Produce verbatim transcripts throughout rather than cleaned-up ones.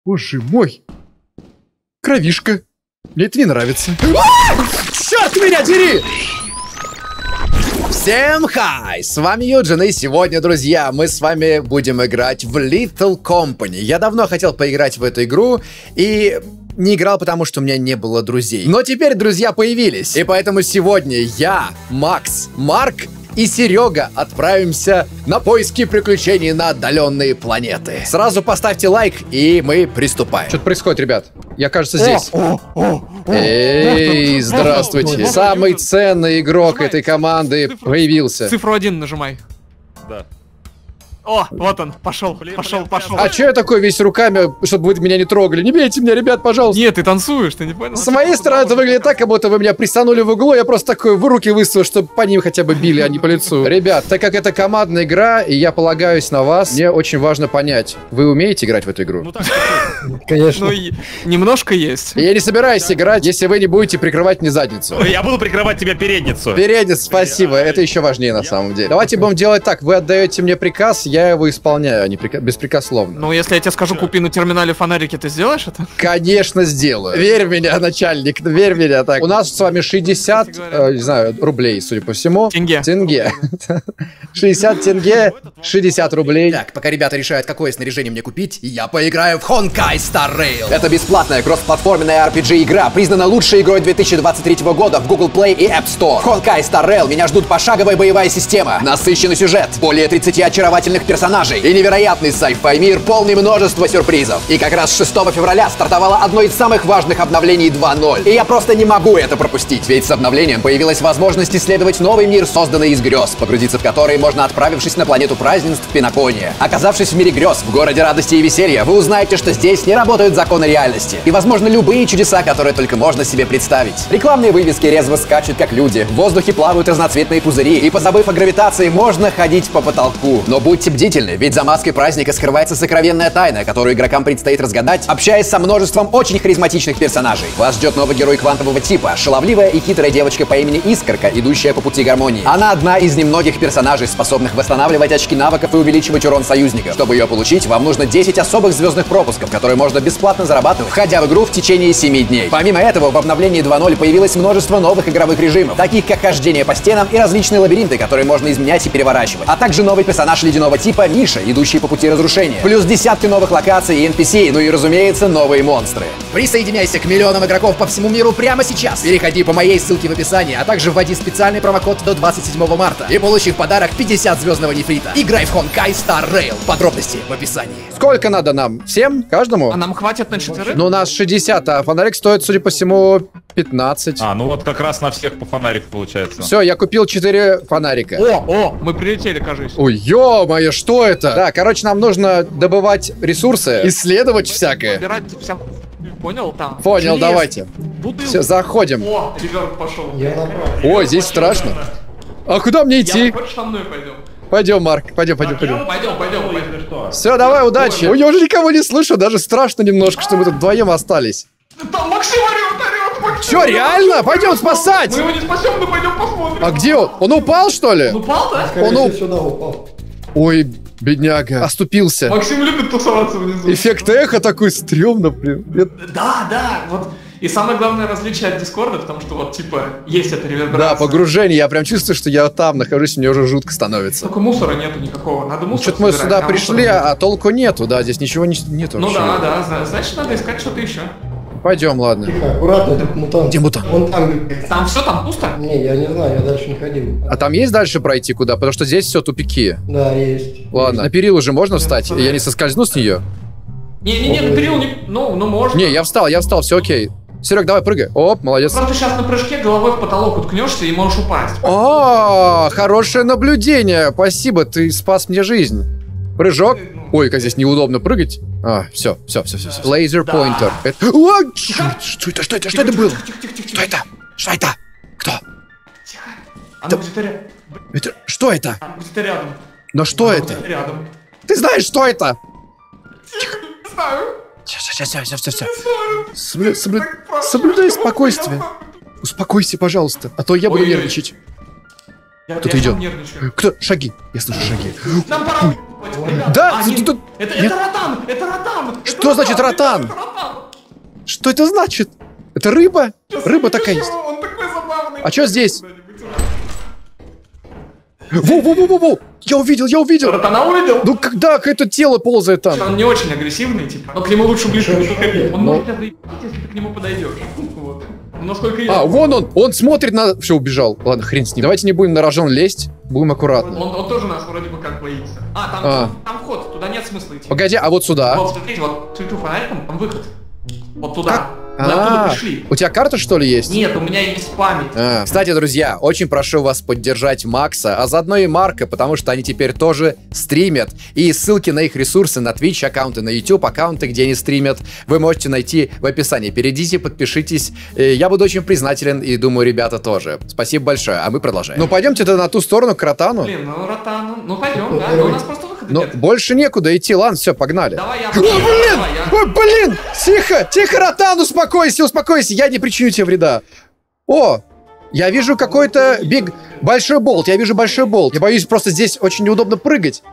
Боже мой. Кровишка. Мне это не нравится. Черт меня дери! Всем хай! С вами Юджин, и сегодня, друзья, мы с вами будем играть в Little Company. Я давно хотел поиграть в эту игру, и не играл, потому что у меня не было друзей. Но теперь друзья появились, и поэтому сегодня я, Макс, Марк и Серега отправимся на поиски приключений на отдаленные планеты. Сразу поставьте лайк, и мы приступаем. Что-то происходит, ребят. Я, кажется, здесь. Эй, здравствуйте. Самый ценный игрок этой команды появился. Цифру один нажимай. Да. О, вот он, пошел, пошел, пошел. А че я такой весь руками, чтобы вы меня не трогали? Не бейте меня, ребят, пожалуйста. Нет, ты танцуешь, ты не понял? С моей стороны это выглядит так, как будто вы меня присанули в углу. Я просто такой в руки выставил, чтобы по ним хотя бы били, а не по лицу. Ребят, так как это командная игра, и я полагаюсь на вас, мне очень важно понять, вы умеете играть в эту игру? Ну так, конечно. Ну, и немножко есть. Я не собираюсь играть, если вы не будете прикрывать мне задницу. я буду прикрывать тебе передницу. Передница, спасибо, это еще важнее на самом деле. Давайте будем делать так, вы отдаете мне приказ, я его исполняю. А не прика... беспрекословно. Ну, если я тебе скажу, купи на терминале фонарики, ты сделаешь это? Конечно, сделаю. Верь в меня, начальник, верь в меня. Так, у нас с вами шестьдесят, э, не знаю, рублей, судя по всему. Тенге. Тенге. шестьдесят тенге, шестьдесят рублей. Так, пока ребята решают, какое снаряжение мне купить, я поиграю в Honkai Star Rail. Это бесплатная кроссплатформенная ар пи джи-игра, признана лучшей игрой две тысячи двадцать третьего года в Google Play и App Store. Honkai Star Rail меня ждут пошаговая боевая система, насыщенный сюжет, более тридцати очаровательных персонажей и невероятный sci-fi мир, полный множества сюрпризов. И как раз шестого февраля стартовало одно из самых важных обновлений два ноль. И я просто не могу это пропустить, ведь с обновлением появилась возможность исследовать новый мир, созданный из грез, погрузиться в который можно, отправившись на планету празднеств Пинокония. Оказавшись в мире грез, в городе радости и веселья, вы узнаете, что здесь не работают законы реальности. И, возможно, любые чудеса, которые только можно себе представить. Рекламные вывески резво скачут, как люди. В воздухе плавают разноцветные пузыри, и, позабыв о гравитации, можно ходить по потолку. Но будьте бдительны, ведь за маской праздника скрывается сокровенная тайна, которую игрокам предстоит разгадать, общаясь со множеством очень харизматичных персонажей. Вас ждет новый герой квантового типа, шаловливая и хитрая девочка по имени Искорка, идущая по пути гармонии. Она одна из немногих персонажей, способных восстанавливать очки навыков и увеличивать урон союзников. Чтобы ее получить, вам нужно десять особых звездных пропусков, которые можно бесплатно зарабатывать, входя в игру в течение семи дней. Помимо этого, в обновлении два ноль появилось множество новых игровых режимов, таких как хождение по стенам и различные лабиринты, которые можно изменять и переворачивать, а также новый персонаж ледяного типа Миша, идущий по пути разрушения, плюс десятки новых локаций и эн пи си, ну и, разумеется, новые монстры. Присоединяйся к миллионам игроков по всему миру прямо сейчас. Переходи по моей ссылке в описании, а также вводи специальный промокод до двадцать седьмого марта и получи в подарок пятьдесят звездного нефрита. Играй в Honkai Star Rail. Подробности в описании. Сколько надо нам? Всем? Каждому? А нам хватит на четверых? Ну, у нас шестьдесят, а фонарик стоит, судя по всему, пятнадцать. А, ну вот как раз на всех по фонарику получается. Все, я купил четыре фонарика. О, о, мы прилетели, кажется. Ой, ё-моё, что это? Да, короче, нам нужно добывать ресурсы, исследовать всякое. Собирать вся... Понял? Там. Понял, Желез, давайте. бутылки. Все, заходим. О, реверб пошел. Ой, здесь страшно. А куда мне идти? Я, хочешь, со мной пойдем? Пойдем, Марк, пойдем, пойдем, пойдем. Пойдем, пойдем, пойдем. Все, давай, удачи. Ой, я уже никого не слышу, даже страшно немножко, что мы тут вдвоем остались. Там Максим орёт, орёт, Максим. Че, реально? Пойдем спасать! Мы его не спасем, мы пойдем посмотрим. А где он? Он упал, что ли? Он упал, да? Он уп... сюда упал. Ой, бедняга, оступился. Максим любит тусоваться внизу. Эффект эхо такой стрёмно, блин. Да, да, вот. И самое главное различие от Дискорда, потому что вот, типа, есть эта реверберация. Да, погружение, я прям чувствую, что я там нахожусь, мне уже жутко становится. Только мусора нету никакого, надо мусор Что-то мы собирать, сюда а пришли, мусора а толку нету, да, здесь ничего не, нету Ну вообще. да, да, зна- значит надо искать что-то еще. Пойдем, ладно. Тихо, аккуратно, это мутант. Где мутант? Он там. Там все, там пусто? Не, я не знаю, я дальше не ходил. А там есть дальше пройти куда? Потому что здесь все тупики. Да, есть. Ладно, на перил уже можно встать? Я не соскользну с нее? Не-не-не, на перил не... Ну, ну можно. Не, я встал, я встал, все окей. Серег, давай прыгай. Оп, молодец. Просто сейчас на прыжке головой в потолок уткнешься и можешь упасть. О, хорошее наблюдение. Спасибо, ты спас мне жизнь. Прыжок. Ой, как здесь неудобно прыгать. А, все, все, все, все. Лазер поинтер. Это... О, черт, что это, что это, что это было? Что это? Что это? Кто? Тихо. Оно где-то рядом. Это... Что это? Где-то рядом. Но что Оно это? где-то рядом. Ты знаешь, что это? Не знаю. Все, все, все, все, все. Соблю... Соблю... Соблюдай спокойствие. Успокойся, пожалуйста, а то я буду Ой-ой-ой. нервничать. Я, Кто-то я идет. сам нервничаю. Кто? Шаги. Я слышу шаги. Нам пора. Да, Они- ты тут- Это, Нет. это ротан! Это ротан! Это Что значит ротан? Это ротан! Что это значит? Это рыба? Рыба такая есть. Он такой забавный. А что здесь? Во-во-во-во-во! Я увидел, я увидел! Ротана увидел? Ну когда какое-то тело ползает там? Он не очень агрессивный, типа. Но к нему лучше близко не подходить. Он Ну. может тебя заебать, если ты к нему подойдешь. Вот. Ну, насколько я... А, вон он! Он смотрит на... Все, убежал. Ладно, хрен с ним. Давайте не будем на рожон лезть. Будем аккуратно. Он, он тоже нас вроде бы как боится. А, там, А. там вход, туда нет смысла идти. Погоди, а вот сюда? Вот, смотрите, вот светлю фонариком, там выход. Вот туда. Как? Мы оттуда А, пришли. у тебя карта, что ли, есть? Нет, у меня есть память. А, кстати, друзья, очень прошу вас поддержать Макса, а заодно и Марка, потому что они теперь тоже стримят. И ссылки на их ресурсы на Twitch, аккаунты на YouTube, аккаунты, где они стримят, вы можете найти в описании. Перейдите, подпишитесь. Э, Я буду очень признателен, и думаю, ребята тоже. Спасибо большое, а мы продолжаем. Ну, пойдемте тогда на ту сторону, к Ротану. Блин, ну ротану. Ну пойдем, да. Но у нас просто выхода Но нет. больше некуда идти, ладно, все, погнали. Давай я. О, блин! Давай я. Ой, блин! Тихо! Тихо, Ротан, успокойся, успокойся, я не причиню тебе вреда. О! Я вижу какой-то биг... Большой болт, я вижу большой болт. Я боюсь, просто здесь очень неудобно прыгать.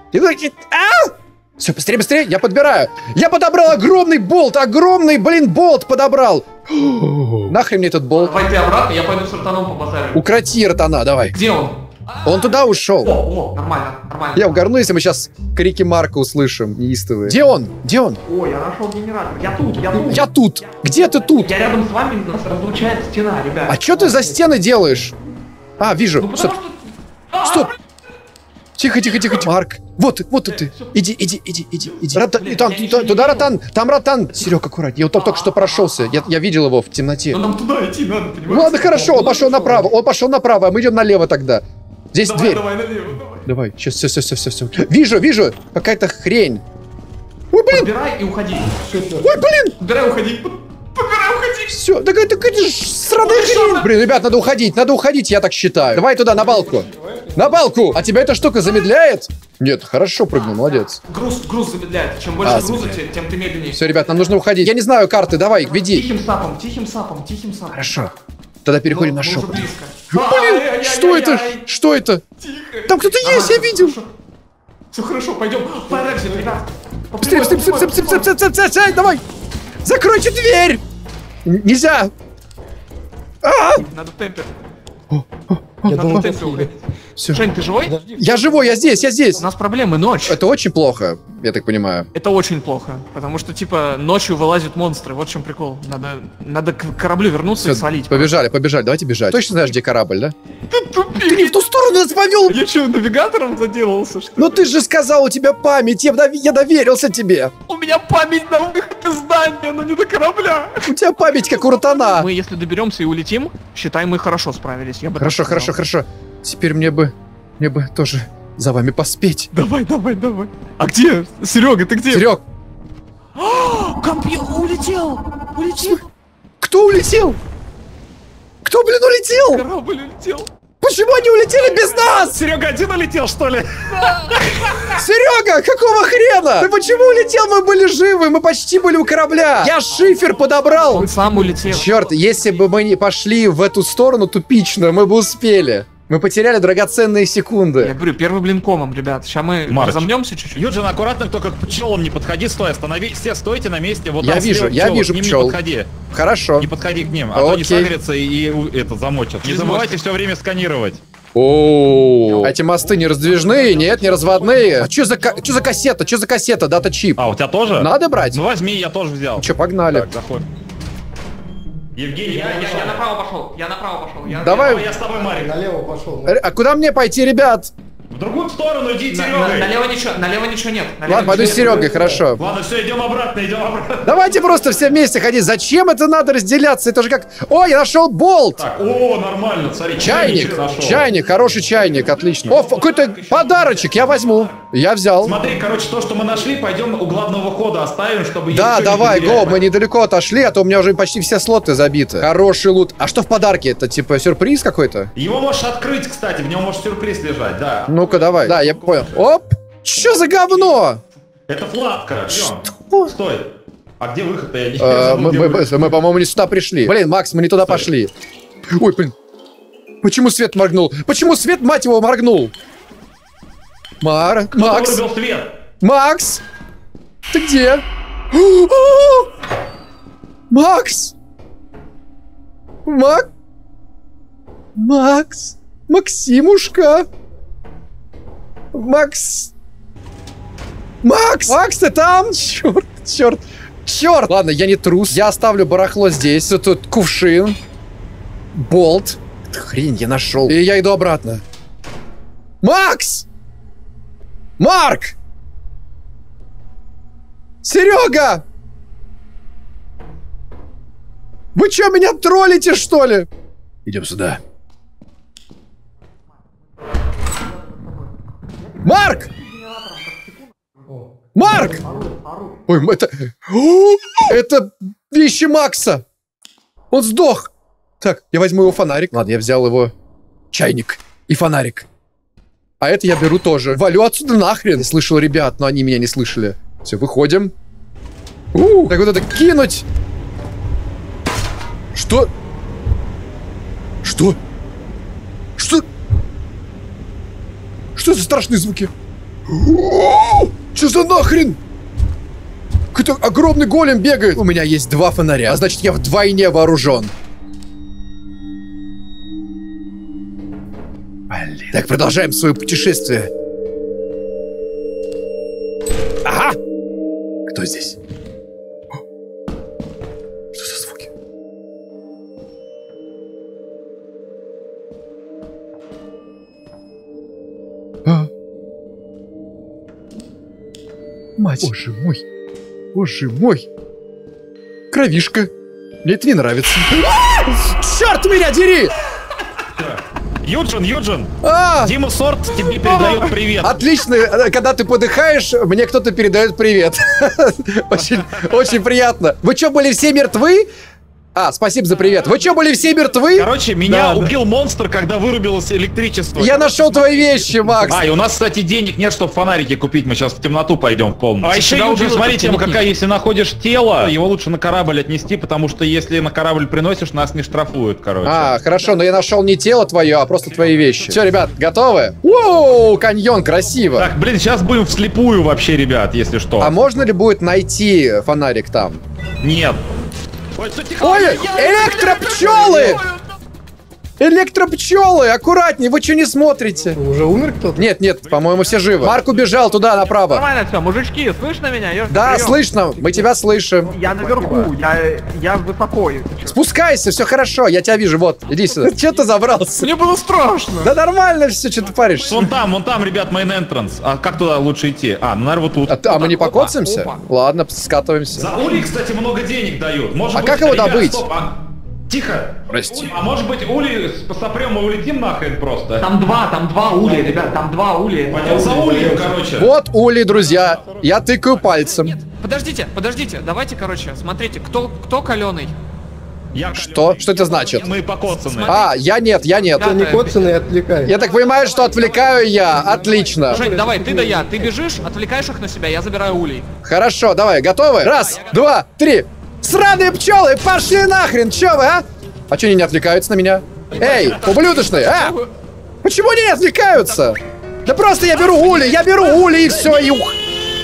А! Все, быстрее, быстрее, я подбираю. Я подобрал огромный болт, огромный, блин, болт подобрал. Нахрен мне этот болт? Давай ты обратно, я пойду с ротаном по базару. Укроти Ротана, давай. Где он? Он туда ушел. О, о, нормально, нормально. Я угорну, если мы сейчас крики Марка услышим, неистовые. Где он? Где он? О, я нашел генератор. Я тут, я тут. Я тут. Где ты тут? Я рядом с вами, нас разлучает стена, ребят. А что ты за стены делаешь? А, вижу. Ну Стоп. потому что... А, Стоп. Тихо, тихо, тихо, тихо. Марк. Вот, вот ты, ты. Иди, иди, иди, иди, иди. Рота- Блин, там, я туда, ничего не туда вижу. Ротан. Там Ротан. Серег, аккуратнее. Я вот там только что прошелся. Я, я видел его в темноте. Ну нам туда идти надо, понимаешь? Ну ладно, хорошо. Он пошел направо. Он пошел направо, а мы идем налево тогда. Здесь Давай, дверь. давай, налево, давай. Давай. Сейчас, все, все, все, все, все. Вижу, вижу. Какая-то хрень. Ой, блин. Подбирай и уходи. Ой, блин. Подбирай, уходи. Подбирай, уходи. Все, да это какая-то ж сраная хрень. Блин, ребят, надо уходить, надо уходить, я так считаю. Давай туда, на балку. На балку. А тебя эта штука замедляет? Нет, хорошо прыгнул, молодец. Груз, груз замедляет. Чем больше А, груза, замедляет. тем, тем ты медленнее. Все, ребят, нам нужно уходить. Я не знаю карты, давай, веди. Тихим сапом, тихим сапом, тихим сапом. Хорошо. Тогда переходим на Мы уже шепот. близко. Блин, что это? Что это? Тихо. Там кто-то есть, я видел. Все хорошо, пойдем. Фаер-экзит, ребят. Быстрее, быстрее, быстрее, быстрее, быстрее, быстрее, быстрее, быстрее, давай. Закройте дверь. Н- Нельзя. А! Надо в темпе. Я Надо думал, в темпе что уходить. Все. Жень, ты живой? Подожди. Я живой, я здесь, я здесь. У нас проблемы, ночь. Это очень плохо, я так понимаю. Это очень плохо, потому что, типа, ночью вылазят монстры, вот в чем прикол. Надо, надо к кораблю вернуться и Всё, свалить. побежали, побежали, давайте бежать. Точно знаешь, где корабль, да? Ты Ты не в ту сторону нас повел. Я что, навигатором заделался, что ли? Ну ты же сказал, у тебя память, я, дов- я доверился тебе. У меня память на выход из здания, но не до корабля. У тебя память, как у Ротана. Мы, если доберемся и улетим, считай, мы хорошо справились. Я бы Хорошо, так сказал. хорошо, хорошо. Теперь мне бы, мне бы тоже за вами поспеть. Давай, давай, давай. А где? Серега, ты где? Серег, Компьютер улетел! Улетел! кто улетел? Кто, блин, улетел? Корабль улетел! Почему они улетели без нас? Серега один улетел, что ли? Серега, какого хрена? Ты почему улетел? Мы были живы, мы почти были у корабля. Я шифер подобрал. Он сам улетел. Черт, если бы мы не пошли в эту сторону тупичную, мы бы успели. Мы потеряли драгоценные Я секунды. говорю, первый блин комом, ребят. Сейчас мы Марыч. разомнемся чуть-чуть. Юджин, аккуратно, только к пчелам не подходи, стой, останови, все стойте на месте, вот Я там вижу, слева я пчелы, вижу к ним пчел. не подходи, Хорошо. не подходи к ним, а то они Окей. сагрятся и, и у- это замочат. Не Через забывайте мостик. все время сканировать. О, эти мосты не раздвижные, нет, не разводные. А что за, ка- чё за кассета? Что за кассета? Дата чип. А, у тебя тоже? Надо брать? Ну возьми, я тоже взял. Че, погнали. Так, заходим. Евгений, Я, я, пошел. я направо пошел, я направо пошел. Я, Давай. Я, я с тобой, Марик. Налево пошел. Р- А куда мне пойти, ребят? В другую сторону иди, На- Серега. на- налево ничего, налево ничего нет. налево Ладно, пойду с ничего нет. Серегой, хорошо. Ладно, все, идем обратно, идем обратно. Давайте просто все вместе ходить. Зачем это надо разделяться? Это же как... О, я нашел болт! Так, о, нормально, смотри, Чайник, нашел. чайник, хороший чайник, отлично. О, ф- какой-то подарочек, я возьму. Я взял. Смотри, короче, то, что мы нашли, пойдем у главного входа оставим, чтобы... Да, ничего не давай, потеряли. го, мы недалеко отошли, а то у меня уже почти все слоты забиты. Хороший лут. А что в подарке? Это типа сюрприз какой-то? Его можешь открыть, кстати, в нем может сюрприз лежать, да. Ну-ка, давай. Да, я понял. Оп! Чё за говно? Это флатка, Ждем. Что? Стой. А где выход-то? Я не Э, забыл, Мы, где мы- выход. мы, по-моему, не сюда пришли. Блин, Макс, мы не туда пошли. Ой, блин. Почему свет моргнул? Почему свет, мать его, моргнул? Мар, Кто Макс. вырубил свет? Макс! Ты где? Макс! Мак... Макс! Максимушка! Макс... Макс! Макс, ты там? Черт, черт, черт! Ладно, я не трус. Я оставлю барахло здесь. Тут, тут кувшин. Болт. Хрень, я нашел. И я иду обратно. Макс! Марк! Серега! Вы что, меня троллите, что ли? Идем сюда. Марк! Марк! Ой, это... Это вещи Макса! Он сдох! Так, я возьму его фонарик. Ладно, я взял его чайник и фонарик. А это я беру тоже. Валю отсюда нахрен. Я слышал ребят, но они меня не слышали. Все, выходим. У, так вот это кинуть. Что? Что? Что? Что за страшные звуки? Что за нахрен? Какой-то огромный голем бегает. У меня есть два фонаря, а значит, я вдвойне вооружен. Блин. Так, продолжаем свое путешествие. Ага! Кто здесь? Что за звуки? А? Мать. Боже мой. Боже мой. Кровишка. Мне это не нравится. Черт меня дери! Юджин, Юджин! А! Дима Сорт тебе передает привет. Отлично, когда ты подыхаешь, мне кто-то передает привет. Очень, очень приятно. Вы что, были все мертвы? А, спасибо за привет. Вы что, были все мертвы? Короче, меня Да, убил монстр, когда вырубилось электричество. Я нашел твои вещи, Макс. А, и у нас, кстати, денег нет, чтобы фонарики купить. Мы сейчас в темноту пойдем в комнату. А еще, Тебя Юджин, убило, смотри, так тема тебя не какая, если находишь тело, его лучше на корабль отнести, потому что если на корабль приносишь, нас не штрафуют, короче. А, хорошо, но я нашел не тело твое, а просто твои вещи. Все, ребят, готовы? Воу, каньон, красиво. Так, блин, сейчас будем вслепую вообще, ребят, если что. А можно ли будет найти фонарик там? Нет. Ой, что, тихо. Ой, электропчелы! Электропчелы, аккуратнее, вы что не смотрите? Уже умер кто-то? Нет, нет, по-моему, все живы. Марк убежал туда, направо. Нормально все, мужички, слышно меня? Я Да, прием. слышно, мы тебя слышим. Я наверху, я, я высоко. если чё. Спускайся, все хорошо, я тебя вижу, вот, иди сюда. Че ты забрался? Мне было страшно. Да нормально все, что ты паришься. Вон там, вон там, ребят, main entrance. А как туда лучше идти? А, ну, наверное, вот тут. А, ты- а мы не Опа, покоцаемся? опа. Ладно, скатываемся. За Ули, кстати, много денег дают. Может А быть, как его ребят, добыть? стоп, а- Тихо. Прости. А может быть, Ули сопрем и улетим нахрен просто? Там два, там два ули, ребят, там два ули. Пойдем за Улей, короче. Вот Ули, друзья, я тыкаю пальцем. Нет, подождите, подождите, давайте, короче, смотрите, кто, кто каленый? Я Что? Что это значит? Мы покоцаны. А, я нет, я нет. Кто не коцанный, отвлекай. Я так понимаю, что отвлекаю я. Отлично. Жень, давай, ты да я, ты бежишь, отвлекаешь их на себя, я забираю улей. Хорошо, давай, готовы? Раз, два, три. Сраные пчелы, пошли нахрен, чё вы, а? А чё они не отвлекаются на меня? Эй, ублюдочные, а? Почему они не отвлекаются? Да просто я беру ули, я беру ули и все, и ух.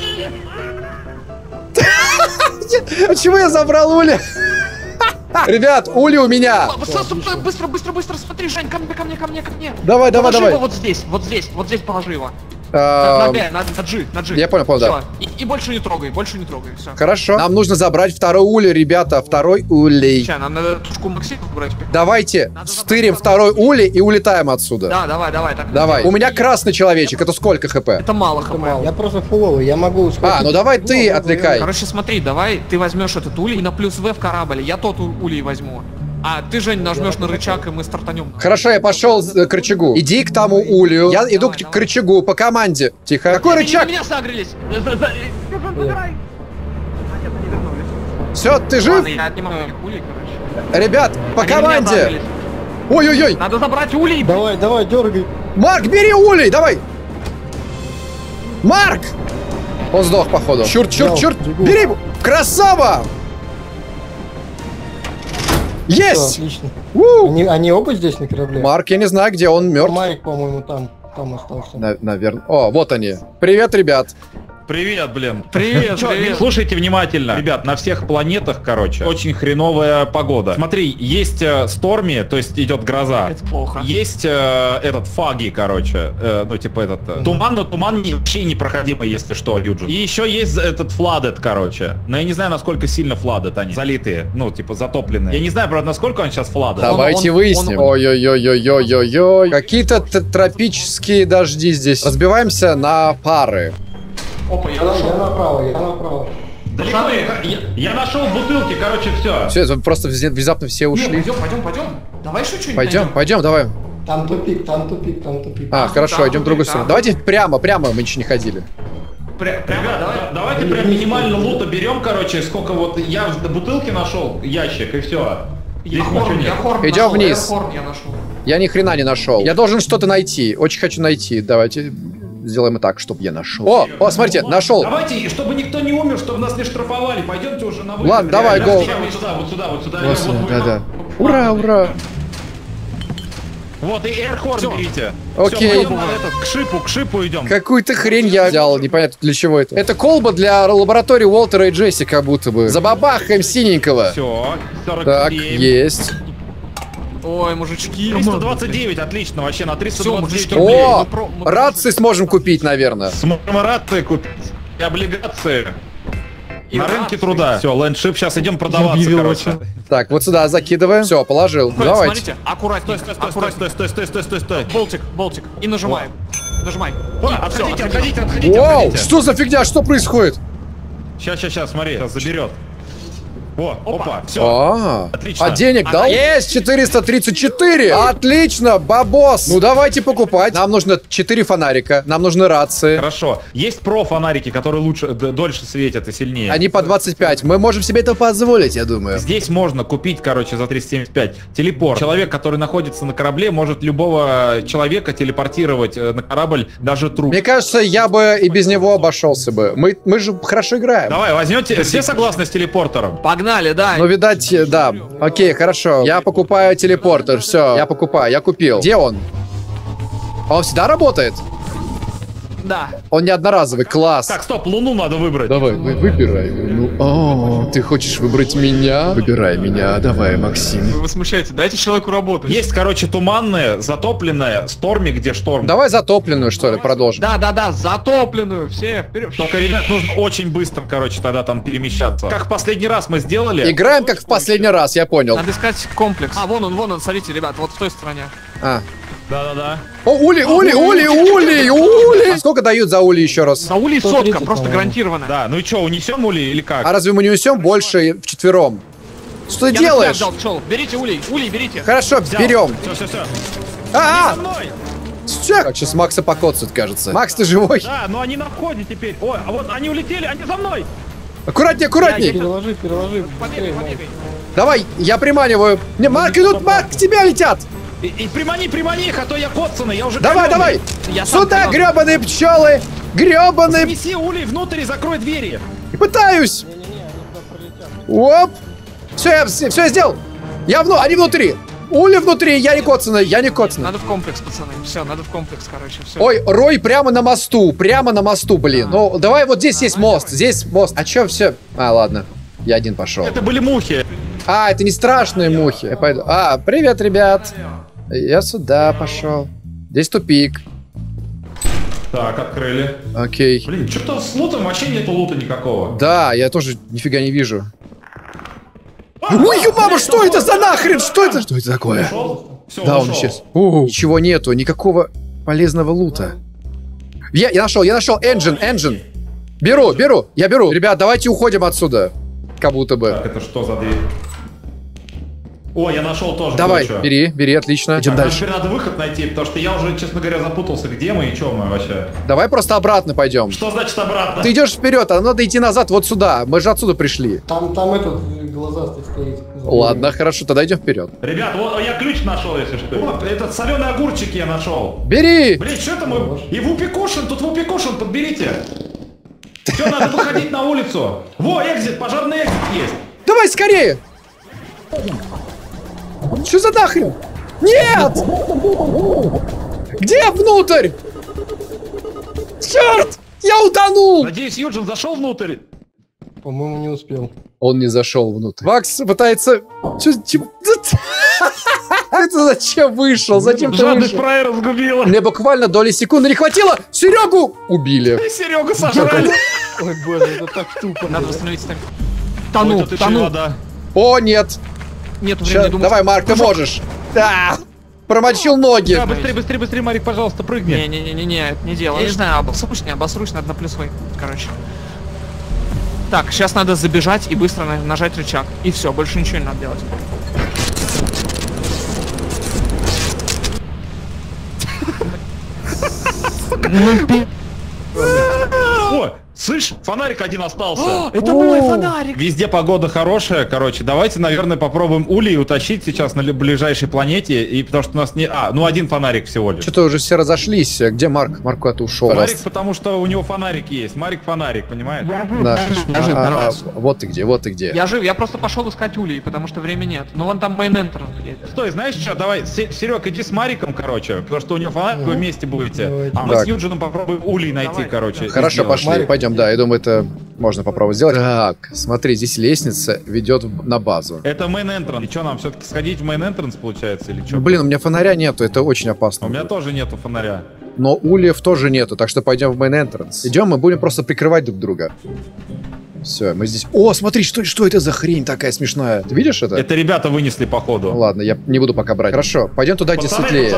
Почему я забрал ули? Ребят, ули у меня. Быстро, быстро, быстро, смотри, Жень, ко мне, ко мне, ко мне, ко мне. Давай, давай, Положи давай. его вот здесь, вот здесь, вот здесь положи его. На, Эм, на Д, на, на G, на G. Я понял, понял, да. Всё. И, и больше не трогай, больше не трогай, все. Хорошо. Нам нужно забрать второй улей, ребята, второй улей. Сейчас, нам надо тушку Максима брать. Давайте стырим второй улей и улетаем отсюда. Да, давай, давай, так. Давай. У меня красный человечек, это сколько хп? Это мало хп. Я просто фуловый, я могу схватить. А, ну давай ты отвлекай. Короче, смотри, давай ты возьмешь этот улей и на плюс В в корабль, я тот у- улей возьму. А ты, Жень, нажмешь на рычаг, и мы стартанем. Хорошо, я пошел к рычагу. Иди к тому улью. Я иду к, к рычагу по команде. Тихо. Какой Они рычаг? на меня сагрились. За- за- за- Жень, забирай. А, нет, они вернулись. Все, ты жив? Ладно, я отнимаю улей, короче. Ребят, по Они на меня команде. сагрились. Ой-ой-ой. Надо забрать улей. Давай, давай, дергай. Марк, бери улей, давай. Марк! Он сдох, походу. Чурт, чурт, Взял, чурт. бегу. Бери. Красава! Всё, Есть! отлично. У! Они, они оба здесь на корабле? Марк, я не знаю, где он мертв. Марик, по-моему, там, там остался. Наверное. О, вот они. Привет, ребят. Привет, блин. Привет, Чё, привет. Слушайте внимательно. Ребят, на всех планетах, короче, очень хреновая погода. Смотри, есть э, Сторми, то есть идет гроза. Это плохо. Есть э, этот фаги, короче. Э, ну, типа этот... Э, туман, но туман не- вообще непроходимый, если что, Юджин. И еще есть этот фладет, короче. Но я не знаю, насколько сильно фладет они. Залитые. Ну, типа затопленные. Я не знаю, правда, насколько он сейчас фладет. Давайте он- выясним. он- Ой-ой-ой-ой-ой-ой. Какие-то т- тропические дожди здесь. Разбиваемся на пары. Опа, я Я, нашел. я направо, я направо. Далеко я, я, я нашел бутылки, короче, все. Все, это просто взе- внезапно все ушли. Пойдем, пойдем, пойдем. Давай еще что-нибудь Пойдем, найдем. пойдем, давай. Там тупик, там тупик, там тупик. А, хорошо, там идем в тупик, другую там сторону. тупик. Давайте прямо, прямо, мы еще не ходили. Пря- Прямо, Ребят, давай. да- давайте прям минимально лута берем, короче, сколько вот я в бутылки нашел, ящик, и все. Я хорн, я хорн Идем нашел, вниз. я хорн я нашел. Я ни хрена не нашел. Я должен что-то найти. Очень хочу найти. Давайте сделаем и так, чтобы я нашел. О, о, смотрите, нашел. Давайте, чтобы никто не умер, чтобы нас не штрафовали, пойдемте уже на выход. Ладно, давай, Реально. go. Прямо Вот сюда, вот сюда, вот сюда. Вот сюда, Вот, да-да. Ура, ура. Вот, и Airhorn Всё. берите. Окей. Всё, пойдем на этот, к шипу, к шипу идем. Какую-то хрень я взял, непонятно для чего это. Это колба для лаборатории Уолтера и Джесси, как будто бы. Забабахаем синенького. Все, сорок Так, семь. есть. Ой, мужички. триста двадцать девять, отлично, вообще на триста Всё, двадцать девять мужички. рублей. О, мы про- мы рации сможем купить, наверное. Сможем рации купить. И облигации. И на рынке рации. труда. Все, лендшип, сейчас идем продаваться, объявил короче. Так, вот сюда закидываем. Все, положил. Стой, Давайте. Смотрите, аккуратнее, Стой, стой, стой, аккуратнее. стой, стой, стой, стой, стой, стой. Болтик, болтик. И нажимаем. Нажимай. О, И Отходите, всё, отходите, отходите, Вау, отходите. что за фигня, что происходит? Сейчас, сейчас, сейчас, смотри, сейчас заберет. О, опа, все. А, Отлично. а денег дал? А, Есть четыреста тридцать четыре. Отлично, бабос. Ну давайте покупать. Нам нужно четыре фонарика, нам нужны рации. Хорошо. Есть про-фонарики, которые лучше, д- дольше светят и сильнее. Они по двадцать пять. Мы можем себе это позволить, я думаю. Здесь можно купить, короче, за триста семьдесят пять телепорт. Человек, который находится на корабле, может любого человека телепортировать э, на корабль, даже труп. Мне кажется, я бы и без него обошелся бы. Мы, мы же хорошо играем. Давай, возьмете. Все согласны с телепортером? Погнали, да. Ну, видать, да. Окей, хорошо. Я покупаю телепортер. Все, я покупаю, я купил. Где он? Он всегда работает? Да. Он не одноразовый, класс. Так, стоп, Луну надо выбрать. Давай, вы- выбирай. Ну, о, ты хочешь выбрать меня? Выбирай меня, давай, Максим. Вы возмущаете, дайте человеку работать. Есть, короче, туманная, затопленная, сторми, где шторм. Давай затопленную, что ли, продолжим. Да, да, да, затопленную, все вперед. Только, ребят, нужно очень быстро, короче, тогда там перемещаться. Как в последний раз мы сделали. Играем как в последний раз, я понял. Надо искать комплекс. А, вон он, вон он, смотрите, ребят, вот в той стороне. А. Да-да-да. О, ули, ули, ули, ули, ули! Сколько дают за ули еще раз? За улей сто сотка, тридцать, просто по-моему. гарантированно. Да, ну и что, унесем ули или как? А разве мы не унесем больше вчетвером? Что ты Я делаешь? на себя взял, пчел. Берите улей, улей берите. Хорошо, берем. Все, все, все. А, За мной! все. Сейчас Макса покоцают, кажется. Макс, ты живой? Да, но они на входе теперь. Ой, а вот они улетели, они за мной! Аккуратней, аккуратней. Переложи, переложи. Побегай, быстрее, побегай. Давай, я приманиваю. Не, Марк, идут, Марк, к тебе летят. И, и примани, примани их, а то я коцаный, я уже Давай, калёный. давай. Я сам Сюда, приманю. гребаные пчелы. Гребаные. Снеси улей внутрь и закрой двери. Пытаюсь. Не-не-не, они туда пролетят. Оп. Все, я, все, я сделал. Я вну, они внутри. Ули внутри, я не коцаный, я не коцаный. Надо в комплекс, пацаны. Все, надо в комплекс, короче, все. Ой, Рой прямо на мосту, прямо на мосту, блин. Ну, давай вот здесь есть мост, здесь мост. А чё все? А, ладно, я один пошел. Это были мухи. А, это не страшные мухи. Я пойду. А, привет, ребят. Я сюда пошел. Здесь тупик. Так, открыли. Окей. Блин, что-то с лутом вообще нету лута никакого. Да, я тоже нифига не вижу. Ой, мама, что это за нахрен? Что это? Что это такое? Все, Да, он исчез. О, ничего нету, никакого полезного лута. Я, я нашел, я нашел engine, engine. Беру, беру, я беру. Ребят, давайте уходим отсюда. Как будто бы. Так, это что за дверь? О, я нашел тоже. Давай, кое-что. бери, бери, отлично. Идем Так, нам дальше. теперь надо выход найти, потому что я уже, честно говоря, запутался, где мы и что мы вообще. Давай просто обратно пойдем. Что значит обратно? Ты идешь вперед, а надо идти назад вот сюда. Мы же отсюда пришли. Там, там этот глазастый стоит. Ладно, хорошо, тогда идем вперед. Ребят, вот я ключ нашел, если что. Вот, этот соленый огурчик я нашел. Бери! Блин, что это мы? И Вупикушин, тут Вупикушин, подберите. Все, надо выходить на улицу. Во, экзит, пожарный экзит есть. Давай скорее! Что за нахрен? Нет! Где внутрь? Черт! Я утонул! Надеюсь, Юджин зашел внутрь? По-моему, не успел. Он не зашел внутрь. Макс пытается... Чё, чё- Это зачем вышел? Зачем ты Жадность вышел? фраера разгубила. Мне буквально доли секунды не хватило. Серегу убили. Серега сожрали. Ой, боже, это так тупо. Надо восстановить стамину. Тону, Ой, тут еще и тону. вода. О, нет. Нету Ща- времени думать. Давай, Марк, ты можешь. Да. Промочил ноги. Да, быстрее, быстрее, быстрее, Марик, пожалуйста, прыгни. Не-не-не-не, это не дело. Я не знаю, обосрусь, не обосрусь, надо на плюсовой, короче. Так, сейчас надо забежать и быстро на- нажать рычаг. И все, больше ничего не надо делать. О, слышь, фонарик один остался. Это мой фонарик! Везде погода хорошая, короче. Давайте, наверное, попробуем улей утащить сейчас на ли- ближайшей планете. И потому что у нас не... А, ну один фонарик всего лишь. Что-то уже все разошлись. Где Марк? Марк куда-то ушел. Фонарик, потому что у него фонарик есть. Марик фонарик, понимаешь? Да. Я жив, А, а, нормально. а, вот ты где, вот ты где. Я жив, я просто пошел искать улей, потому что времени нет. Ну вон там main entrance едет. Стой, знаешь что, давай, Серег, иди с Мариком, короче, потому что у него фонарик, вы вместе будете. Давайте. А мы Так. с Юджином попробуем улей найти, Давай. короче. и Хорошо, сделать. пошли, Марик. пойдем. Да, я думаю, это можно попробовать сделать. Так, смотри, здесь лестница ведет в- на базу. Это main entrance. И что, нам все-таки сходить в main entrance, получается, или что? Ну, блин, у меня фонаря нету, это очень опасно. У меня тоже нету фонаря. Но ульев тоже нету, так что пойдем в main entrance. Идем, мы будем просто прикрывать друг друга. Все, мы здесь... О, смотри, что, что это за хрень такая смешная? Ты видишь это? Это ребята вынесли, походу. Ну ладно, я не буду пока брать. Хорошо, пойдем туда, где Пацаны, светлее.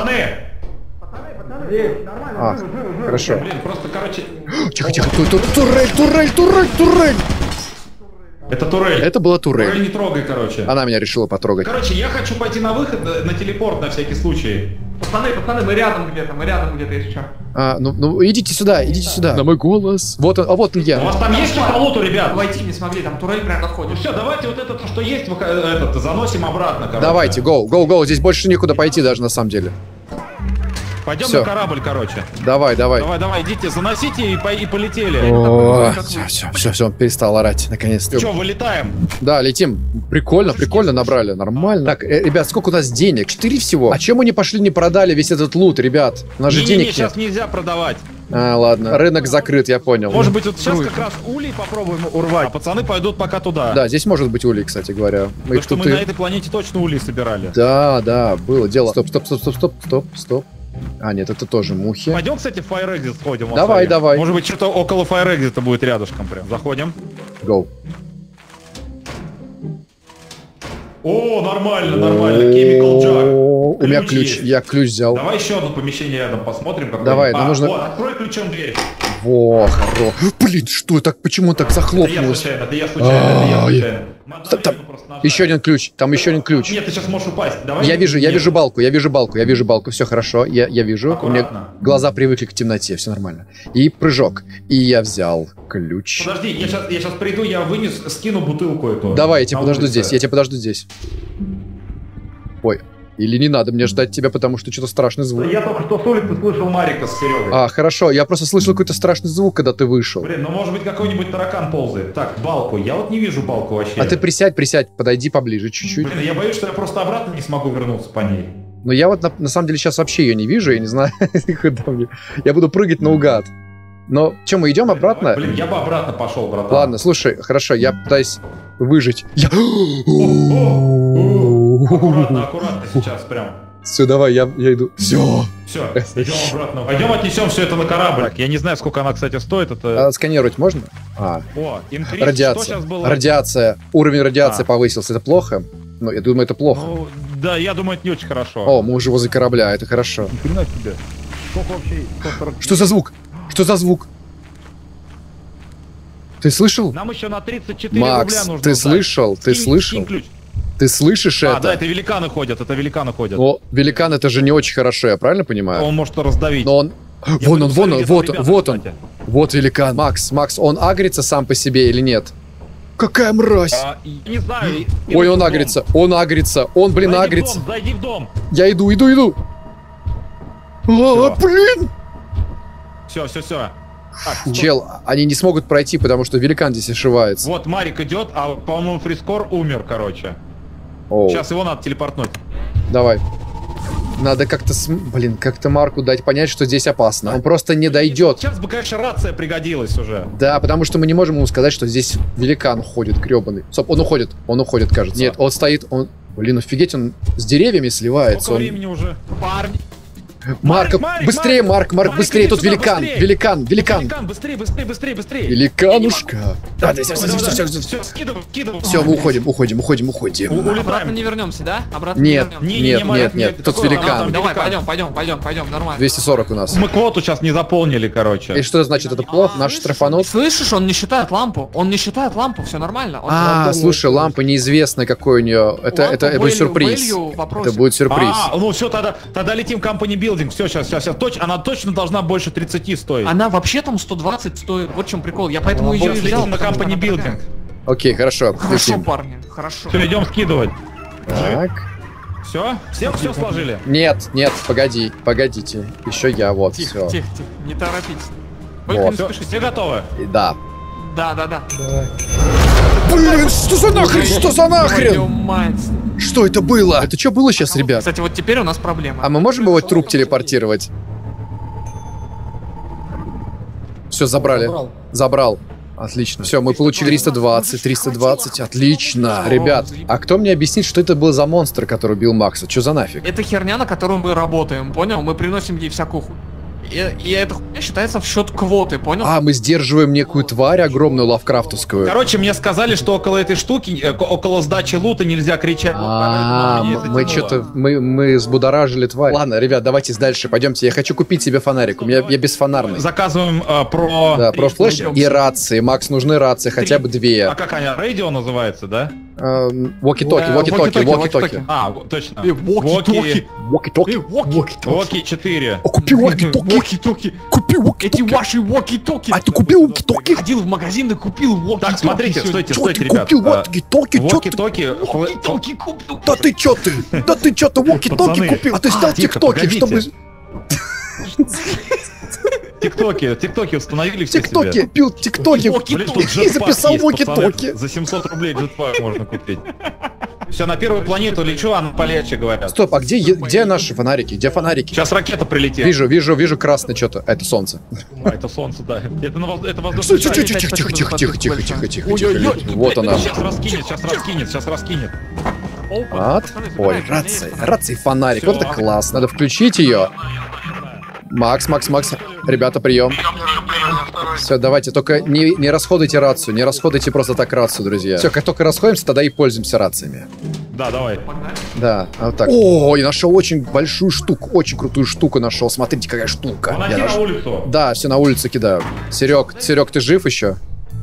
пацаны! А, хорошо. Блин, просто, короче, Тихо, тихо, ту- ту- турель, турель, турель, турель. это турель. Это была Турель турель. не трогай, короче. Она меня решила потрогать. Короче, я хочу пойти на выход, э, на телепорт на всякий случай. Пацаны, пацаны, мы рядом где-то, мы рядом где-то, если что. А, ну, ну, идите сюда, идите сюда. На мой голос. Вот он, а вот он У я. вас там есть что по луту, ребят? Войти не смогли, там турель прям Ну подходит. все, давайте вот это, то, что есть, выха- э, этот, заносим обратно, короче. Давайте, гоу, гоу, гоу. Здесь больше некуда пойти даже на самом деле. Пойдем Всё. на корабль, короче. Давай, давай. Давай, давай, идите, заносите и, по- и полетели. О, все, все, все, все, он перестал орать, наконец-то. Че, вылетаем? Да, летим. Прикольно, прикольно набрали, нормально. Так, э, ребят, сколько у нас денег? Четыре всего. А чем мы не пошли, не продали весь этот лут, ребят? У нас же Не-не-не, денег нет. сейчас нельзя продавать. А, ладно. Рынок закрыт, я понял. Может быть, вот сейчас как раз улей попробуем урвать, а пацаны пойдут пока туда. Да, здесь может быть улей, кстати говоря. Мы Потому их что тут мы и- на этой планете точно улей собирали. Да, да, было дело. Стоп, стоп, стоп, стоп, стоп, стоп, стоп. А, нет, это тоже мухи. Пойдем, кстати, в Fire Exit сходим. вот Давай, смотри. давай. Может быть, что-то около Fire Exit будет рядышком прям. Заходим. Гоу. О, нормально, нормально. Chemical Jar. О, У меня Ключ ключ, есть. я ключ взял. Давай еще одно помещение рядом посмотрим. какое-нибудь. Давай, а, нам нужно- Вот, открой ключом дверь. Во, хоро. Блин, что так, почему так Это я захлопнулось? случайно, это я случайно, это я Ай. случайно. Надо Там- там наверное, просто нажать. Еще один ключ, там еще один ключ. Нет, ты сейчас можешь упасть. Давай. Я вижу, я Нет. вижу балку, я вижу балку, я вижу балку, все хорошо, я, я вижу. У меня Аккуратно. глаза привыкли к темноте, все нормально. И прыжок. И я взял ключ. Подожди, я сейчас, я сейчас приду, я вынес, скину бутылку эту. Давай, я тебя на подожду улице. здесь, я тебя подожду здесь. Ой, или не надо мне ждать тебя, потому что что-то страшный звук. Я только что с улицы слышал Марика с Серегой. А, хорошо, я просто слышал какой-то страшный звук, когда ты вышел. Блин, ну может быть какой-нибудь таракан ползает. Так, балку. Я вот не вижу балку вообще. А ты присядь, присядь, подойди поближе чуть-чуть. Блин, я боюсь, что я просто обратно не смогу вернуться по ней. Но я вот на, на самом деле сейчас вообще ее не вижу, я не знаю, куда мне. Я буду прыгать наугад. Но что, мы идем обратно? Блин, я бы обратно пошел, братан. Ладно, слушай, хорошо, я пытаюсь выжить. Я... Аккуратно, аккуратно сейчас прям. Все, давай, я, я иду. Все. Все, идем обратно. Пойдем отнесем все это на корабль. Так, я не знаю, сколько она, кстати, стоит. Это... А сканировать можно? А, О, инкриз. Что радиация. сейчас было? Радиация. Уровень радиации А. повысился. Это плохо? Ну, я думаю, это плохо. Ну, да, я думаю, это не очень хорошо. О, мы уже возле корабля, это хорошо. Ни хрена себе. Сколько вообще? Что за звук? Что за звук? Ты слышал? Нам еще на тридцать четыре Макс, рубля нужно ты сдать. слышал? Ты Скинь- слышал? скинь ключ. Ты слышишь А, это? да, это великаны ходят, это великаны ходят. Но великан это же не очень хорошо, я правильно понимаю? Он может раздавить. Но он... Я Вон пойду он, вон посмотрю, он, где там вот, ребята, вот он. кстати. Вот великан. Макс, Макс, он агрится сам по себе или нет? Какая мразь! А, и- не знаю. и- Ой, иду он в дом. агрится, он агрится, он, блин, Зайди в агрится. дом, Зайди в дом. Я иду, иду, иду. А, блин! Все, все, все. Так, стоп. Чел, они не смогут пройти, потому что великан здесь ошивается. Вот Марик идет, а, по-моему, Фрискор умер, короче. Оу, Сейчас его надо телепортнуть. давай. Надо как-то, с... блин, как-то Марку дать понять, что здесь опасно. Он просто не дойдет. Сейчас бы, конечно, рация пригодилась уже. Да, потому что мы не можем ему сказать, что здесь великан ходит, гребаный. Стоп, он уходит, он уходит, кажется. Нет, он стоит, он... Блин, офигеть, он с деревьями сливается. Сколько Он... времени уже? Парни. Марк, Марик, быстрее, Марк, Марк, Марик, быстрее, иди тут сюда, великан, быстрее. великан, великан. Великан, быстрее, быстрее, быстрее, быстрее. Великанушка. Да, да, все, все, Давай, все, давай, все, все, скидывай, скидывай. Все, мы уходим, уходим, уходим, У- уходим. Обратно Улетаем. не вернемся, да? Обратно Нет, не вернемся. Не, не, нет, не, Марик, нет, нет, нет, тут какой великан. там Давай, великан? пойдем, пойдем, пойдем, пойдем, нормально. двести сорок у нас. Мы квоту сейчас не заполнили, короче. И что значит, это плохо? Наш штрафанут? Слышишь, он не считает лампу. Он не считает лампу, все нормально. Он- А, слушай, лампа неизвестна, какой у нее. Это, Лампа это, это будет value- сюрприз. value вопросик. Это будет сюрприз. А, ну все, тогда, тогда летим company building. Все, сейчас, сейчас, сейчас. Точ, она точно должна больше тридцати стоить. Она вообще там сто двадцать стоит. Вот в чем прикол. Я поэтому ее Вот и взял. летим на потому что company она дорогая. building. Окей, хорошо. Хорошо, летим. парни, хорошо. Все, идем скидывать. Так. Все? Все, все сложили? Нет, нет, погоди, погодите. Еще я, вот, Тихо, все. тихо, тихо, не торопитесь. Вот. Только не Все, спешите. все готовы? Да. Да, да, да. Давай. Блин, что за нахрен, что за Твою нахрен? мать. Что это было? Это что было сейчас, ребят? Кстати, вот теперь у нас проблема. А мы можем его труп телепортировать? Все, забрали. Забрал. Забрал. Отлично. Все, мы получили триста двадцать, триста двадцать. Отлично. Ребят, а кто мне объяснит, что это был за монстр, который убил Макса? Что за нафиг? Это херня, на которую мы работаем, понял? Мы приносим ей всякую ху... И, и эта хуйня считается в счет квоты, понял? А, мы сдерживаем некую тварь огромную лавкрафтовскую. Короче, мне сказали, что около этой штуки, э, около сдачи лута нельзя кричать. А, Поэтому меня м- мы затянуло. что-то, мы, мы взбудоражили тварь. Ладно, ребят, давайте дальше, пойдемте. Я хочу купить себе фанарик, у меня я бесфонарный. Заказываем э, про... Да, про флеш найдёмся. и рации. Макс, нужны рации, хотя бы две. А как они? Радио называется, да? Эм, Воки-токи, Да, воки-токи, воки-токи, воки-токи. воки-токи. А, вот, точно. Э, воки-токи. Воки-токи. Воки четыре. О, купи воки-токи. Воки-токи. Купи Эти воки-токи. ваши воки-токи. А ты купил воки-токи? Ходил в магазин и купил воки-токи. Так, смотрите, сегодня. стойте, Чё стойте, ты ребят. купил А, воки-токи? Чё ты? Воки-токи. Воки-токи купил. Да ты чё ты? Да ты чё ты воки-токи Пацаны. купил? А ты снял А, тихо, тиктоки, чтобы... погодите. Тиктоки, тиктоки установили все Тиктоки, себе. пил тиктоки. Блин, тут И джетпак записал есть, пацаны. воки-токи. За семьсот рублей джетпак можно купить. Все, на первую планету лечу, а на полегче говорят. Стоп, а где, е- где наши фонарики? Где фонарики? Сейчас ракета прилетит. Вижу, вижу, вижу красное что-то. Это солнце. А, это солнце, да. Это, на воз- это Что, воздушный тихо, шарик. тихо, тихо, тихо, тихо, тихо, тихо, тихо, тихо, Ой-ой-ой. тихо. Вот она. Сейчас раскинет, сейчас раскинет, сейчас раскинет. Вот. Ой, рация, рация, фонарик. Вот это класс. Надо включить ее. Макс, Макс, Макс. Ребята, прием. Все, давайте, только не, не расходуйте рацию, не расходуйте просто так рацию, друзья. Все, как только расходимся, тогда и пользуемся рациями. Да, давай. Да, вот так. О, я нашел очень большую штуку, очень крутую штуку нашел. Смотрите, какая штука. Я Выноси на нашел. улицу. Да, все на улице кидаю. Серег, Серег, ты жив еще?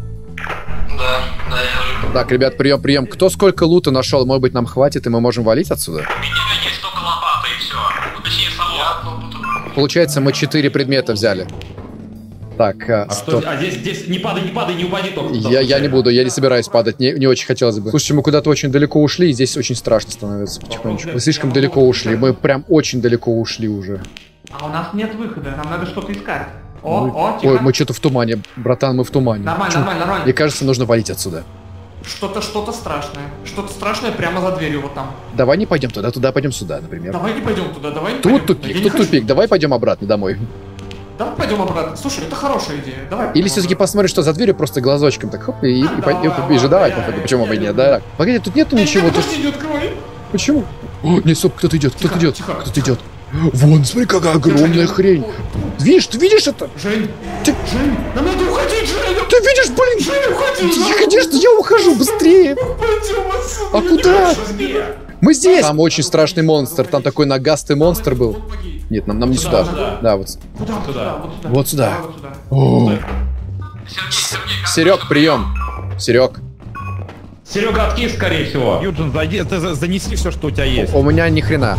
Да, да, я жив. Так, ребят, прием, прием. Кто сколько лута нашел? Может быть, нам хватит, и мы можем валить отсюда? У меня есть только лопата и все. Ну, точнее, само. Получается, мы четыре предмета взяли. Так, а, А, что, стоп. а здесь, здесь не падай, не падай, не упади только. Я, я не буду, я не собираюсь падать, не, не очень хотелось бы. Слушайте, мы куда-то очень далеко ушли, и здесь очень страшно становится потихонечку. Мы слишком далеко ушли, мы прям очень далеко ушли уже. А у нас нет выхода, нам надо что-то искать. Мы- О, о, тихо. Ой, мы что-то в тумане, братан, мы в тумане. Нормально, Чё? нормально, нормально. Мне кажется, нужно валить отсюда. Что-то, что-то страшное. Что-то страшное прямо за дверью вот там. Давай не пойдем туда, туда пойдем сюда, например. Давай не пойдем туда, давай не Тут пойдем туда. тупик, Я не тут хочу. тупик, давай пойдем обратно домой. Давай пойдем обратно. Слушай, это хорошая идея. Давай. Или пойдем все-таки обратно. посмотрим, что за дверью, просто глазочком так хоп, и, и, по- и давай, побежи. Давай, давай, походу, почему бы и нет, да? Погоди, тут нету Эй, ничего, нет, тут... подожди, не открывай. Почему? О, нет, стоп, кто-то идет, кто-то Тихо, идет, тихо. кто-то идет. Вон, смотри, какая огромная хрень. Видишь, ты видишь это? Жень, Ты- Жень, нам надо уходить, Жень. Ты видишь, блин? Жень, уходи. Я, конечно, я ухожу быстрее. Пойдем отсюда. А куда? Мы здесь. Там очень страшный монстр, там такой нагастый монстр был. Нет, нам, нам не сюда. сюда. Да, вот. Куда? Вот сюда, вот сюда. Вот сюда. Давай вот сюда. О, Сергей, Сергей, как Серег, прием. Серег, Серега, откис, скорее всего. Юджин, зайди, ты за- занеси все, что у тебя есть. у меня ни хрена.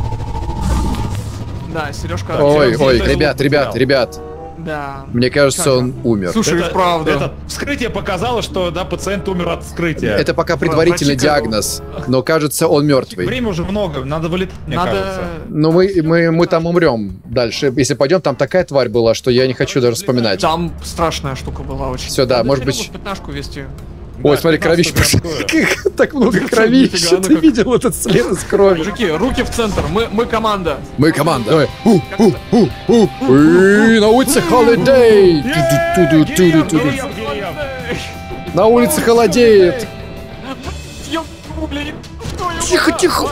Да, Сережка. Ой, Серега, ой, здесь ребят, лук ребят, потерял. ребят. Да. Мне кажется, Как? он умер. Слушай, Это- вправду. это вскрытие показало, что да, пациент умер от вскрытия. Это пока предварительный Врачи как- диагноз, но кажется, он мертвый. Время уже много, надо вылетать, мне Надо... кажется. Но мы, мы, мы там умрем дальше. Если пойдем, там такая тварь была, что я не хочу даже вспоминать. Там страшная штука была очень. Всё, да, Надо может Серегу быть- в пятнашку вести. Ой, смотри, кровища пошли. Так много кровища. Ты видел этот след из крови? Мужики, руки в центр. Мы, мы команда. Мы команда. Давай. У, у, у, у. И на улице холодей. На улице холодеет. Тихо, тихо.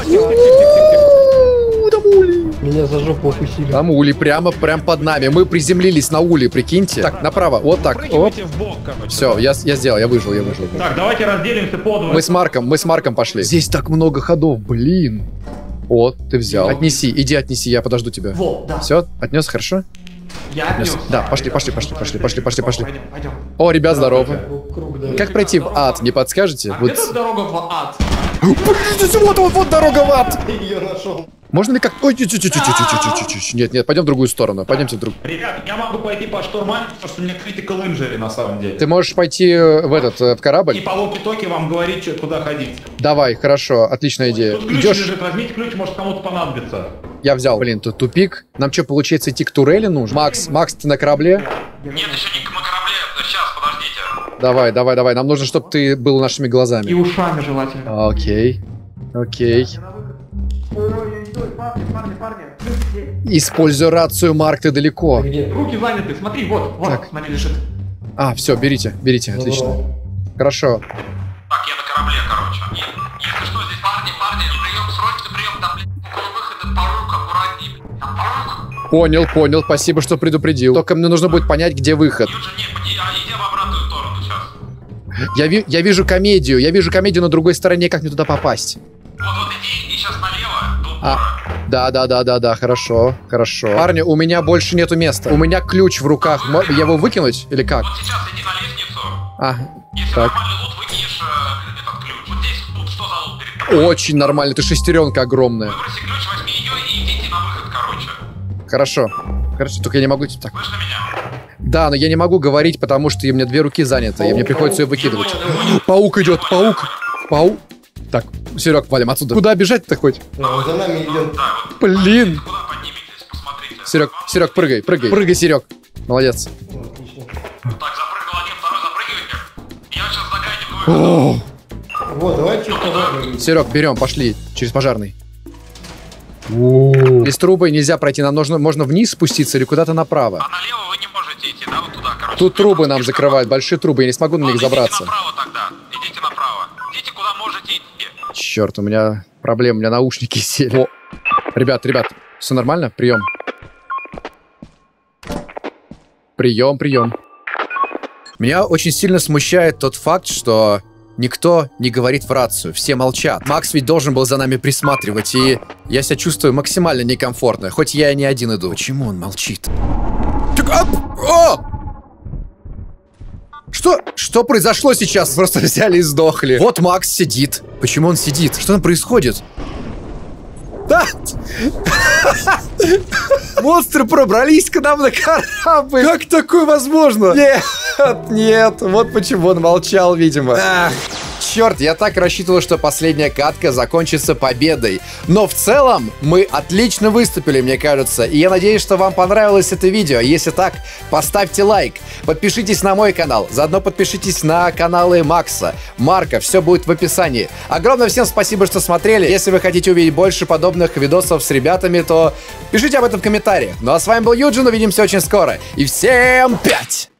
Там ули. Меня за жопу укусили. Там ули прямо, прям под нами. Мы приземлились на ули, прикиньте. Так, направо, вот так. Оп. Все, я, я сделал, я выжил, я выжил. Так, давайте разделимся по двое. Мы с Марком, мы с Марком пошли. Здесь так много ходов, блин. Вот, ты взял. Отнеси, иди отнеси, я подожду тебя. Вот, да. Все, отнес, хорошо? Я отнес. Да, пошли, пошли, пошли, пошли, пошли, пошли, пошли. Пойдем, пойдем. О, ребят, здорово. Круг, да. Как пройти в ад, не подскажете? А Вот. где тут дорога в ад? Вот, вот, вот дорога в ад. Ее нашел. Можно ли как... Ой, чуть чуть чуть чуть чуть чуть Нет, нет, пойдем в другую сторону. Пойдемте в другую. Ребят, я могу пойти по штурмане, потому что у меня critical injury на самом деле. Ты можешь пойти в этот, в И корабль? по локи-токи вам говорить, что- куда ходить. Давай, хорошо, отличная идея. Тут ключ Идешь? лежит, возьмите ключ, может кому-то понадобится. Я взял. Блин, тут тупик. Нам что, получается, идти к турели нужно? Макс, Макс, ты на корабле? Нет, еще не на корабле. Сейчас, подождите. Давай, давай, давай. Нам нужно, чтобы ты был нашими И глазами. ушами желательно. Окей. Окей. Парни, парни, парни. Используй рацию, Марк, ты далеко. Где? Руки заняты, смотри, вот, вот, Так. смотри, лежит. А, все, берите, берите, отлично. Забрал. Хорошо. Так, я на корабле, короче. И- Если что, здесь парни, парни, прием, срочный прием, там, блин, около выхода паук, аккуратней, блин. Там паук. Понял, понял, спасибо, что предупредил. Только мне нужно будет понять, где выход. Юджин, нет, иди, а, иди в обратную сторону сейчас. Я, ви- я вижу комедию, я вижу комедию на другой стороне, как мне туда попасть. Вот, вот иди, и сейчас налево, до упора. А, да, да, да, да, да, хорошо, хорошо. Парни, у меня больше нету места. У меня ключ в руках. Мо- Я его выкинуть или как? Вот сейчас иди на лестницу. А, Если так. нормальный лут, выкинешь э, этот ключ. Вот здесь тут что за лут перед тобой? Очень нормально, ты шестеренка огромная. Выброси ключ, возьми ее и идите на выход, короче. Хорошо. Хорошо, только я не могу... Так. Слышь на меня? Да, но я не могу говорить, потому что у меня две руки заняты, и мне приходится ее выкидывать. Паук идет, паук. Паук. Так, Серег, валим отсюда. Куда бежать-то хоть? Да, за нами идет. Да, вот. Блин. Куда подниметесь, посмотрите. Серег, Серег, прыгай, прыгай. Прыгай, Серег. Молодец. Отлично. Так, запрыгал один, второй запрыгивайте. Я сейчас загадил выход. О, Вот, давай чуть подальше. Серег, берем, пошли. Через пожарный. Без трубы нельзя пройти, нам нужно, можно вниз спуститься или куда-то направо. А налево вы не можете идти, да, вот туда, короче. Тут трубы нам закрывают, большие трубы, я не смогу на них Ладно, забраться. Идите направо тогда, идите направо. Идите куда можете идти. Черт, у меня проблема, у меня наушники сели. О. Ребят, ребят, все нормально? Прием. Прием, прием. Меня очень сильно смущает тот факт, что никто не говорит в рацию, все молчат. Макс ведь должен был за нами присматривать, и я себя чувствую максимально некомфортно, хоть я и не один иду. Почему он молчит? Так, а, о! Что? Что произошло сейчас? Просто взяли и сдохли. Вот Макс сидит. Почему он сидит? Что там происходит? Да! Монстры пробрались к нам на корабль. Как такое возможно? Нет, нет. Вот почему он молчал, видимо. Ах, черт, я так рассчитывал, что последняя катка закончится победой. Но в целом мы отлично выступили, мне кажется. И я надеюсь, что вам понравилось это видео. Если так, поставьте лайк. Подпишитесь на мой канал. Заодно подпишитесь на каналы Макса, Марка. Все будет в описании. Огромное всем спасибо, что смотрели. Если вы хотите увидеть больше подобных видосов с ребятами, то пишите об этом в комментариях. Ну а с вами был Юджин. Увидимся очень скоро. И всем пять!